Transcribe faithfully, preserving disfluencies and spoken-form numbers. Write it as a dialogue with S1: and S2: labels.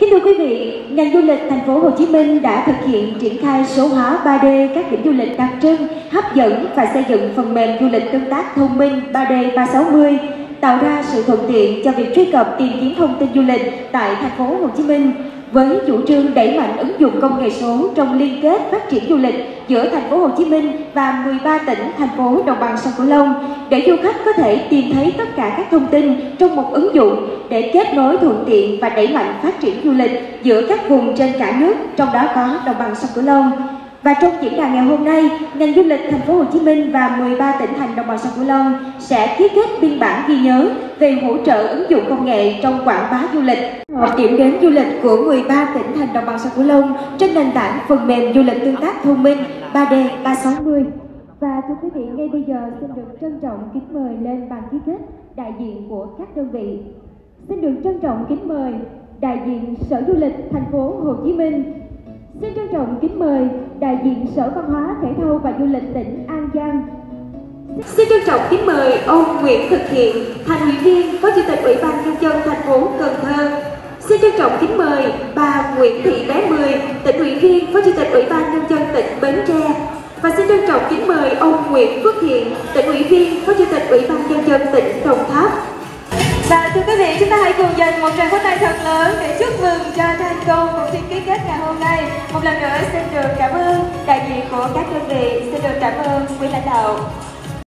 S1: Kính thưa quý vị, ngành du lịch thành phố Hồ Chí Minh đã thực hiện triển khai số hóa ba D các điểm du lịch đặc trưng, hấp dẫn và xây dựng phần mềm du lịch tương tác thông minh ba D ba sáu mươi, tạo ra sự thuận tiện cho việc truy cập tìm kiếm thông tin du lịch tại thành phố Hồ Chí Minh. Với chủ trương đẩy mạnh ứng dụng công nghệ số trong liên kết phát triển du lịch giữa thành phố Hồ Chí Minh và mười ba tỉnh, thành phố đồng bằng sông Cửu Long, để du khách có thể tìm thấy tất cả các thông tin trong một ứng dụng để kết nối thuận tiện và đẩy mạnh phát triển du lịch giữa các vùng trên cả nước, trong đó có đồng bằng sông Cửu Long. Và trong diễn đàn ngày hôm nay, ngành du lịch thành phố Hồ Chí Minh và mười ba tỉnh thành đồng bằng sông Cửu Long sẽ ký kết biên bản ghi nhớ về hỗ trợ ứng dụng công nghệ trong quảng bá du lịch, điểm đến du lịch của mười ba tỉnh thành đồng bằng sông Cửu Long trên nền tảng phần mềm du lịch tương tác thông minh ba D ba sáu mươi. Và thưa quý vị, ngay bây giờ xin được trân trọng kính mời lên bàn ký kết đại diện của các đơn vị. Xin được trân trọng kính mời đại diện Sở Du lịch thành phố Hồ Chí Minh. Xin trân trọng kính mời đại diện Sở Văn hóa, Thể thao và Du lịch tỉnh An Giang. Xin trân trọng kính mời ông Nguyễn Thực Hiện, Thành ủy viên, Phó Chủ tịch Ủy ban Nhân dân thành phố Cần Thơ. Xin trân trọng kính mời bà Nguyễn Thị Bé Mười, Tỉnh ủy viên, Phó Chủ tịch Ủy ban Nhân dân tỉnh Bến Tre. Và xin trân trọng kính mời ông Nguyễn Phước Thiện, Tỉnh ủy viên, Phó Chủ tịch Ủy ban Nhân dân tỉnh Đồng Tháp. Và thưa quý vị, chúng ta hãy cùng dành một tràng pháo tay thật lớn để chúc mừng cho thành công cuộc thi ký kết ngày hôm nay. Một lần nữa xin được cảm ơn đại diện của các đơn vị, xin được cảm ơn quý lãnh đạo.